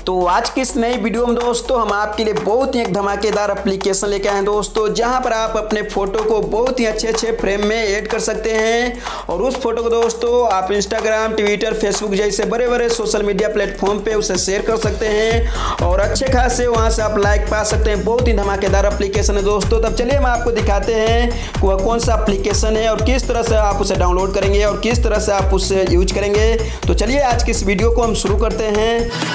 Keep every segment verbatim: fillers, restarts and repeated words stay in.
तो आज की इस नई वीडियो में दोस्तों हम आपके लिए बहुत ही एक धमाकेदार एप्लीकेशन लेके आए हैं दोस्तों, जहां पर आप अपने फोटो को बहुत ही अच्छे अच्छे फ्रेम में ऐड कर सकते हैं और उस फोटो को दोस्तों आप इंस्टाग्राम, ट्विटर, फेसबुक जैसे बड़े बड़े सोशल मीडिया प्लेटफॉर्म पे उसे शेयर कर सकते हैं और अच्छे खासे वहां से आप लाइक पा सकते हैं। बहुत ही धमाकेदार एप्लीकेशन है दोस्तों। तब चलिए हम आपको दिखाते हैं कि वह कौन सा एप्लीकेशन है और किस तरह से आप उसे डाउनलोड करेंगे और किस तरह से आप उसे यूज करेंगे। तो चलिए आज की इस वीडियो को हम शुरू करते हैं।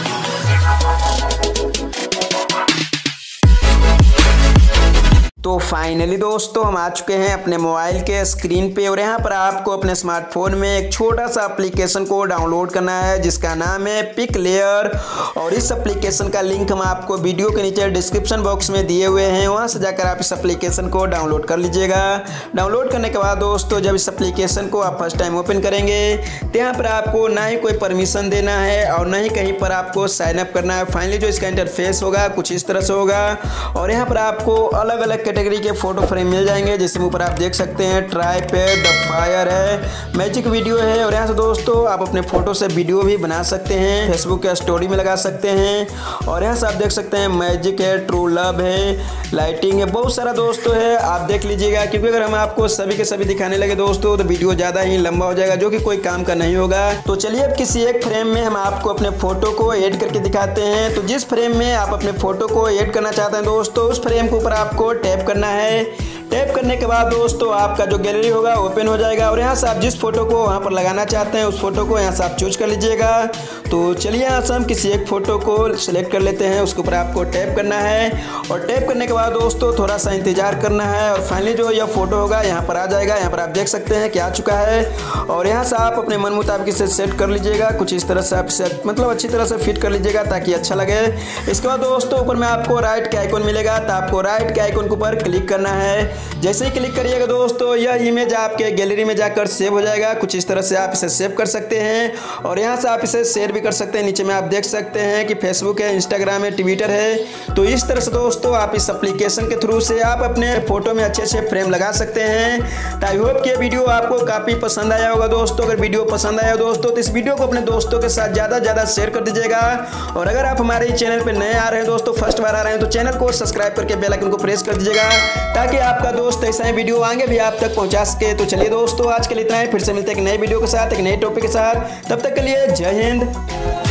तो फाइनली दोस्तों हम आ चुके हैं अपने मोबाइल के स्क्रीन पे और यहाँ पर आपको अपने स्मार्टफोन में एक छोटा सा एप्लीकेशन को डाउनलोड करना है जिसका नाम है पिकलेयर। और इस एप्लीकेशन का लिंक हम आपको वीडियो के नीचे डिस्क्रिप्शन बॉक्स में दिए हुए हैं, वहाँ से जाकर आप इस एप्लीकेशन को डाउनलोड कर लीजिएगा। डाउनलोड करने के बाद दोस्तों जब इस एप्लीकेशन को आप फर्स्ट टाइम ओपन करेंगे तो यहाँ पर आपको ना ही कोई परमिशन देना है और ना ही कहीं पर आपको साइन अप करना है। फाइनली जो इसका इंटरफेस होगा कुछ इस तरह से होगा और यहाँ पर आपको अलग अलग कैटेगरी के फोटो फ्रेम मिल जाएंगे, जिसमें ऊपर आप देख सकते हैं ट्राइपैड, फायर है, मैजिक वीडियो है और यहाँ से दोस्तों आप अपने फोटो से वीडियो भी बना सकते हैं, फेसबुक के स्टोरी में लगा सकते हैं। और यहाँ से आप देख सकते हैं मैजिक है, ट्रू लव है, लाइटिंग है, बहुत सारा दोस्तों है, आप देख लीजिएगा। क्योंकि अगर हम आपको सभी के सभी दिखाने लगे दोस्तों तो वीडियो ज़्यादा ही लंबा हो जाएगा, जो कि कोई काम का नहीं होगा। तो चलिए अब किसी एक फ्रेम में हम आपको अपने फोटो को ऐड करके दिखाते हैं। तो जिस फ्रेम में आप अपने फोटो को ऐड करना चाहते हैं दोस्तों उस फ्रेम के ऊपर आपको टैप करना है। टैप करने के बाद दोस्तों आपका जो गैलरी होगा ओपन हो जाएगा और यहाँ से आप जिस फोटो को वहाँ पर लगाना चाहते हैं उस फोटो को यहाँ से आप चूज कर लीजिएगा। तो चलिए यहाँ से हम किसी एक फोटो को सिलेक्ट कर लेते हैं, उसके ऊपर आपको टैप करना है और टैप करने के बाद दोस्तों थोड़ा सा इंतजार करना है और फाइनली जो यह फोटो होगा यहाँ पर आ जाएगा। यहाँ पर आप देख सकते हैं कि आ चुका है और यहाँ से आप अपने मन मुताबिक इसे सेट कर लीजिएगा। कुछ इस तरह से आप इसे मतलब अच्छी तरह से फिट कर लीजिएगा ताकि अच्छा लगे। इसके बाद दोस्तों ऊपर में आपको राइट के आइकन मिलेगा, तो आपको राइट के आइकन के ऊपर क्लिक करना है। जैसे ही क्लिक करिएगा दोस्तों यह इमेज आपके गैलरी में जाकर सेव हो जाएगा। कुछ इस तरह से आप इसे सेव कर सकते हैं और यहाँ से आप इसे शेयर भी कर सकते हैं। नीचे में आप देख सकते हैं कि फेसबुक है, इंस्टाग्राम है, ट्विटर है। तो इस तरह से दोस्तों आप इस एप्लीकेशन के थ्रू से आप अपने फोटो में अच्छे अच्छे फ्रेम लगा सकते हैं। आई होप कि वीडियो आपको काफ़ी पसंद आया होगा दोस्तों। अगर वीडियो पसंद आया दोस्तों तो इस वीडियो को अपने दोस्तों के साथ ज़्यादा ज़्यादा शेयर कर दीजिएगा। और अगर आप हमारे चैनल पर नए आ रहे हैं दोस्तों, फर्स्ट बार आ रहे हैं, तो चैनल को सब्सक्राइब करके बेल आइकन को प्रेस कर दीजिएगा ताकि आपका दोस्त ऐसा ही वीडियो आगे भी आप तक पहुंचा सके। तो चलिए दोस्तों आज के लिए इतना ही, फिर से मिलते हैं एक नए वीडियो के साथ, एक नए टॉपिक के साथ। तब तक के लिए जय हिंद।